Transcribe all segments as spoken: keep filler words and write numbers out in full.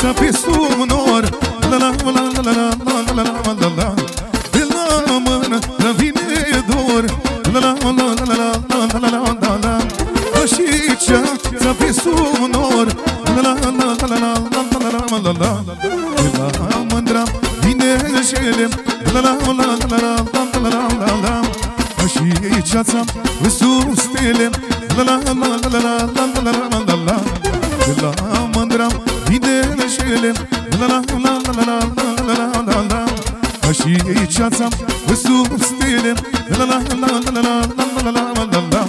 viața pe sonor. La la la la la la la la la la la. De la mână la vine dor. La la la la la la la la la la. Și viața pe sonor. La la la la la la la la la la. De la mândra vine șele. La la la la la la la la la. Și viața pe sus stele. La la la la la la la la la la. De la mândra vine șele. La la la la la la la la la. Și viața pe sus stele. La la la la la la la la la.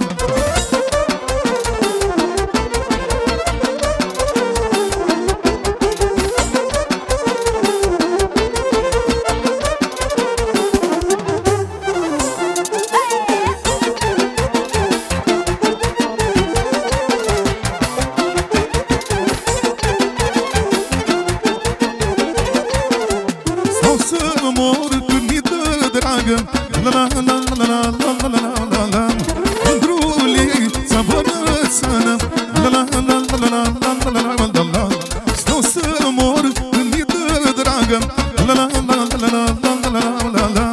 La la la la la la la la la. Mândrulița bănățană. La la la la la la la la la la. Stau să mor când mi dă dragă. La la la la la la la la la.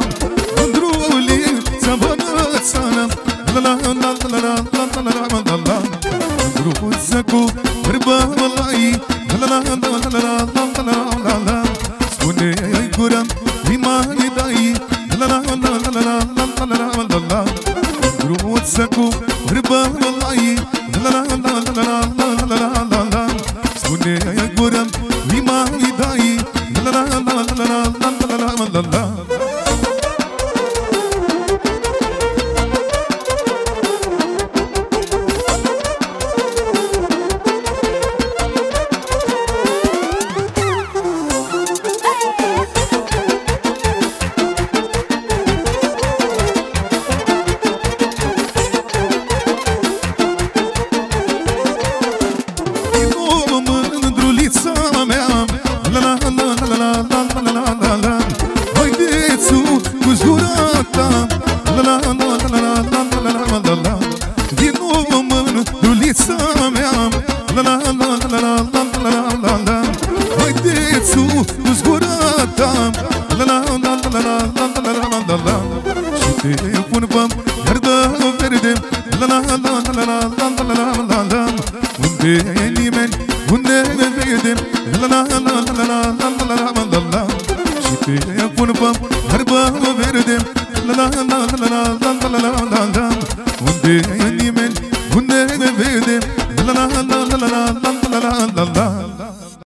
Mândrulița bănățană. La la la la la la la la la. Mândruță cu bărbălai. La la la la la la la la. Spune-i gura, limani dai. La la la la la la la la la la. Mândruță cu bărbălai. La la la la la la la la la. Spune-i gura, limani dai. La la la la la la la la la. Unde nimeni, unde ne vede, la la la la la la la la la la la.